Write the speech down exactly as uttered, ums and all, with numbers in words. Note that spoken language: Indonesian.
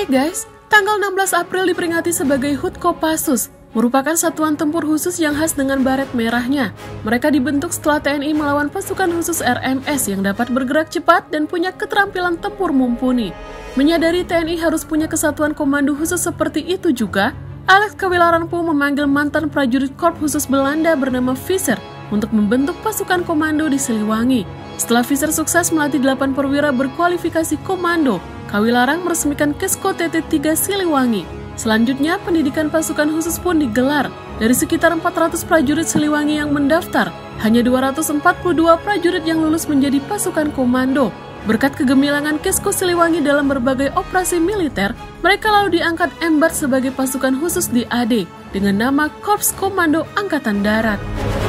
Hai guys, tanggal enam belas April diperingati sebagai Hut Kopassus, merupakan satuan tempur khusus yang khas dengan baret merahnya. Mereka dibentuk setelah T N I melawan pasukan khusus R M S yang dapat bergerak cepat dan punya keterampilan tempur mumpuni. Menyadari T N I harus punya kesatuan komando khusus seperti itu juga, Alex Kawilaranpo memanggil mantan prajurit Korps Khusus Belanda bernama Visser untuk membentuk pasukan komando di Siliwangi. Setelah Visser sukses melatih delapan perwira berkualifikasi komando, Kawilarang meresmikan Kesko T T tiga Siliwangi. Selanjutnya, pendidikan pasukan khusus pun digelar. Dari sekitar empat ratus prajurit Siliwangi yang mendaftar, hanya dua ratus empat puluh dua prajurit yang lulus menjadi pasukan komando. Berkat kegemilangan Kesko Siliwangi dalam berbagai operasi militer, mereka lalu diangkat embar sebagai pasukan khusus di A D dengan nama Korps Komando Angkatan Darat.